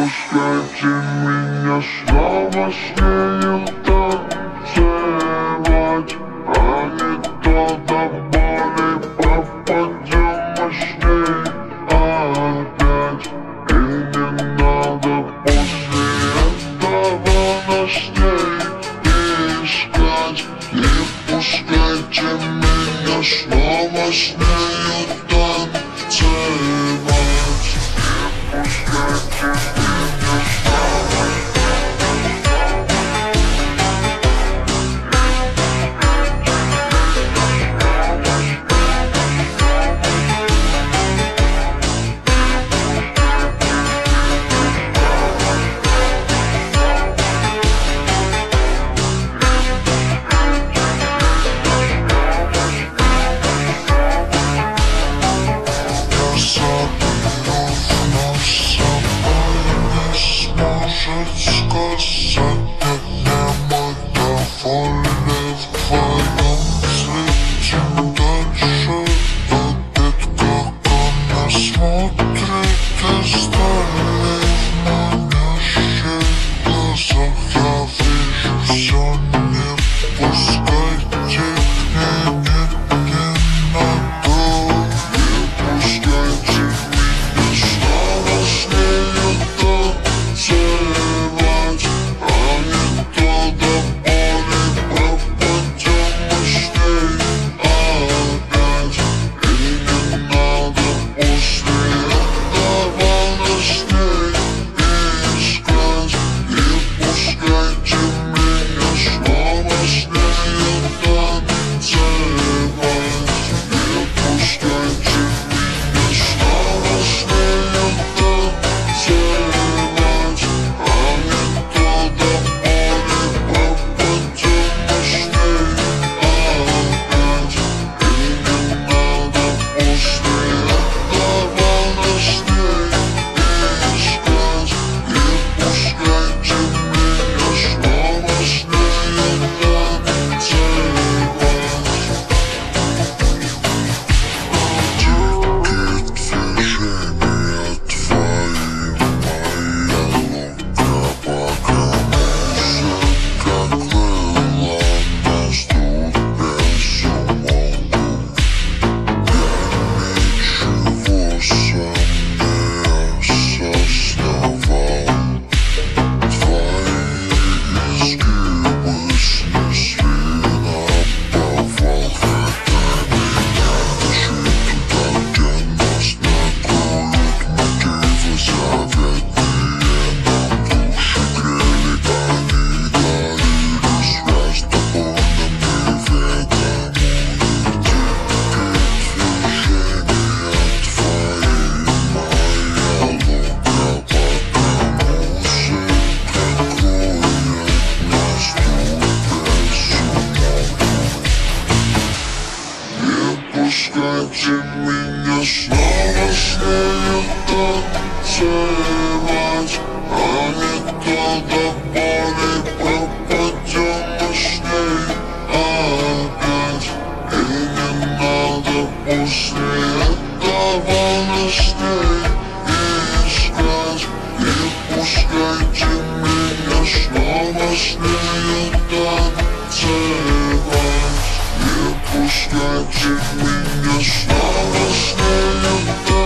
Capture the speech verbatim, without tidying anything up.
пускайте меня снова с нею танцевать, а не то до боли пропадем мы с ней опять. И не надо после этого новостей искать. Не пускайте меня снова с нею танцевать. Не пускайте меня снова. Сказать, это мы довольны вдвоем. Следим дальше, видит, как она смотрит издали в манящих глазах. Я вижу все, не пускайте, нет, нет, не надо. Не пускайте меня снова с нею танцевать, а не то до боли пропадем мы с ней опять. И не надо после этого новостей искать. Не пускайте меня снова с нею танцевать. Не пускайте меня снова с нею танцевать, а не то до боли пропадем мы с ней опять. И не надо после этого новостей искать. Не пускайте меня снова с нею танцевать. Дикие движения твои, моя лунка, пока музыка крыла нас тут без умолку. Я ничего сам не осознавал. Твои изгибы снесли на повал. Хотя меня тащит туда, где нас накроют мотивы заветные. Нам души грели, они дарили связь тобой нам неведомую. Дикие движения твои, моя лунка, пока музыка кроет нас тут без умолку. Не пускайте меня снова с нею танцевать, а не то до боли пропадем мы с ней опять. И не надо после этого новостей искать. Не пускайте меня снова с нею танцевать. Не пускайте меня снова с нею танцевать.